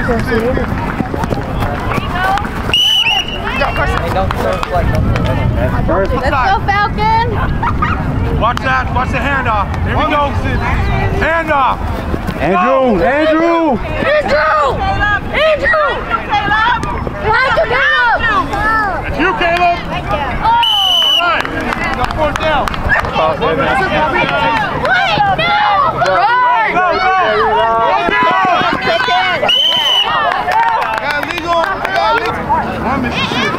Let's go, Falcon! Watch that. Watch the handoff. Here we go. Handoff. Andrew! Andrew! Andrew! Andrew! Caleb! That's you, Caleb. All right. Got 4th down. Wait, no! Right! Go, go! Got legal. One Mississippi.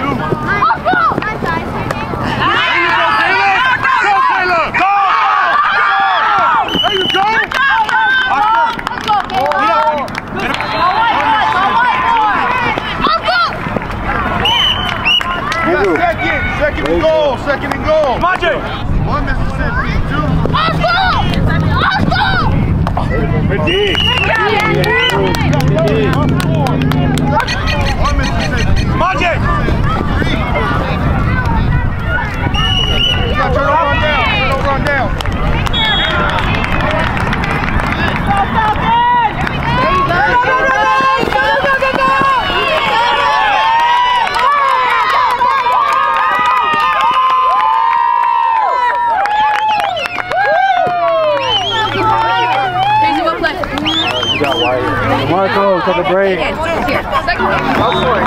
Second and goal, second and goal. Come on, Jay. One Mississippi, 2. Good D. One Mississippi. Come on, Jay. Turn over down. Turn over down. Marco, take a break. Here, second game. Outside.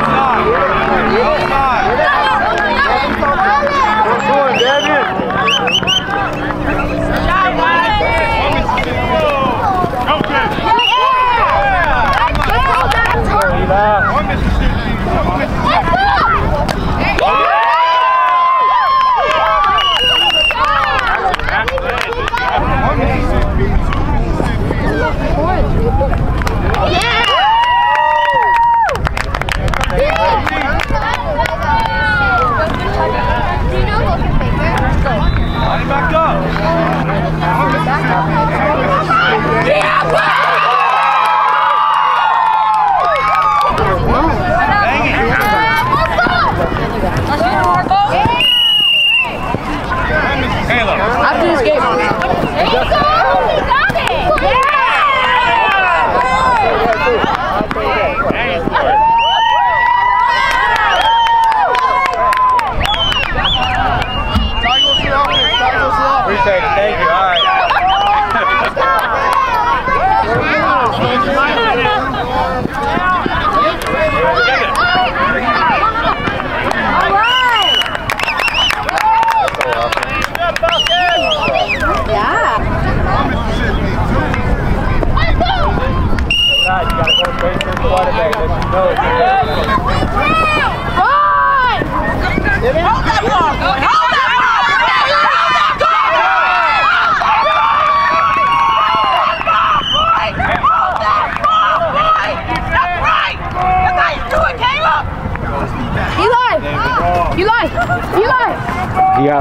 Yeah.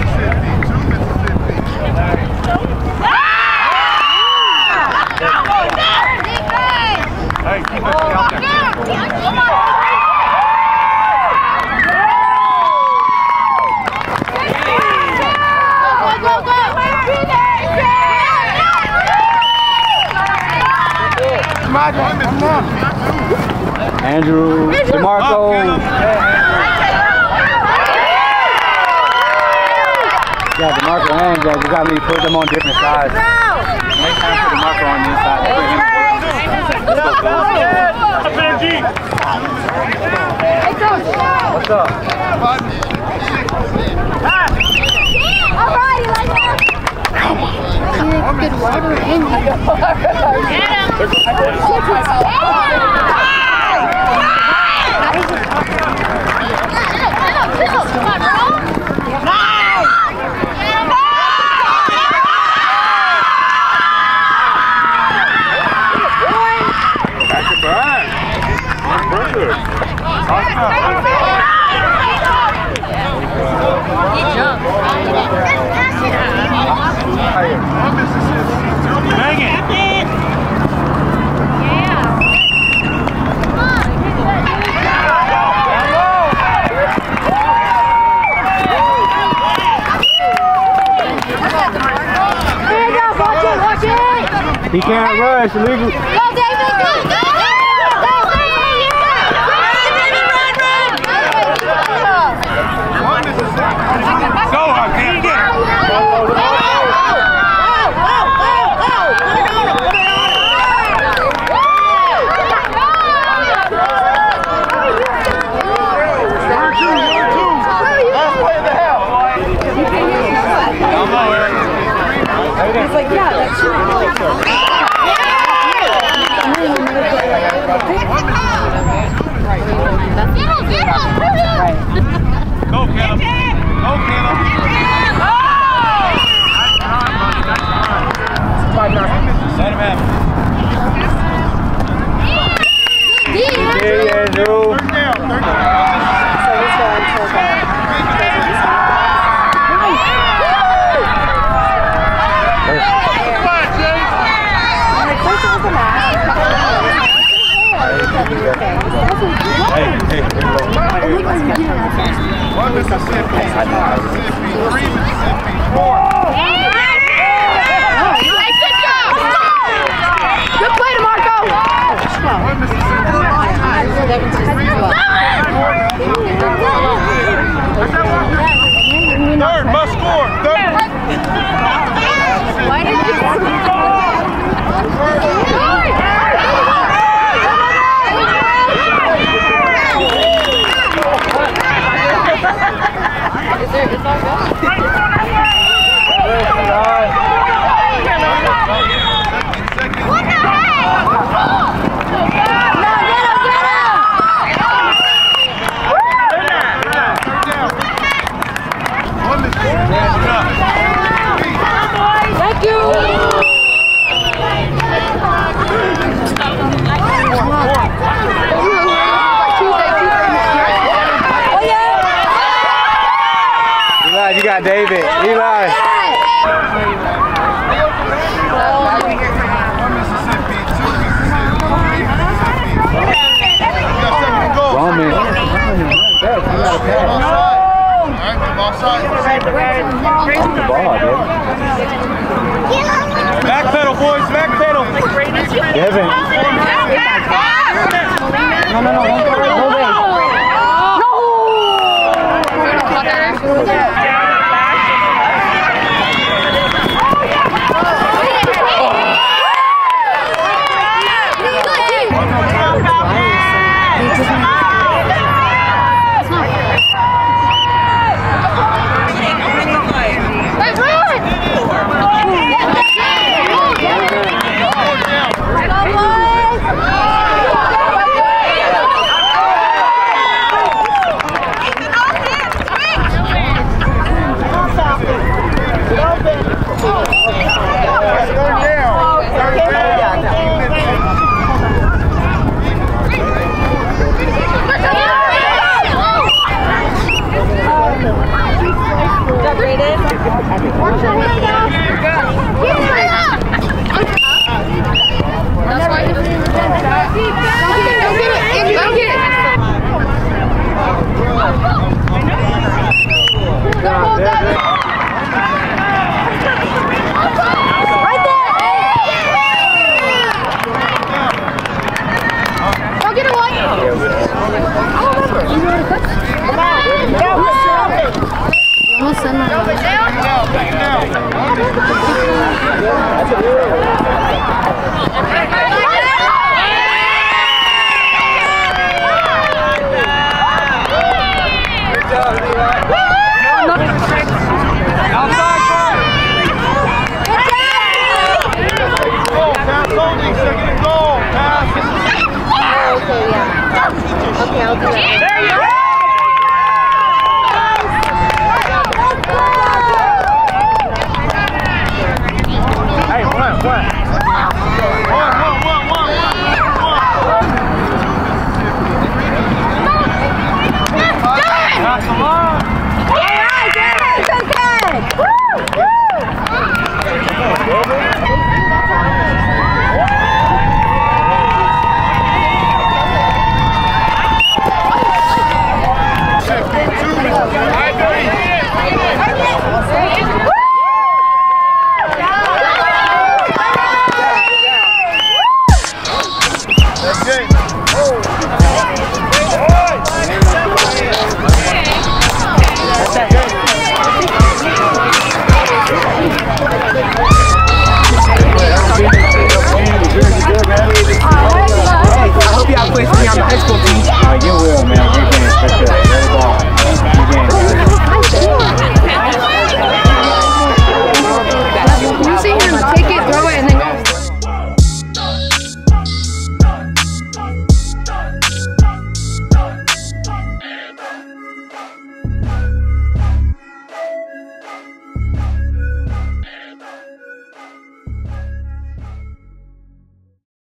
Hey, keep it out there. Andrew, DeMarco. Yeah, DeMarco and Jack, you got me put them on different sides. Next time put DeMarco on this side. What's up? Alright, like that. Come on. Good water in you. Dang it! He can't rush, illegal. Go, David, go, go! He's like, yeah, that's true. Go, Caleb. Go, Caleb. Let him have it. Yeah, Drew. Third down. So he's going to the... One Mississippi. Three Mississippi. Four. Good play to Marco! One Mississippi. Third, must score. Third. Why did you... It's all good. What the heck? Thank you. Eli, you got David. Eli. One Mississippi. Two Mississippi. Three Mississippi. You got 7 and goals. Roman. Back pedal, boys. Back pedal. Devin. No, no, no. No way.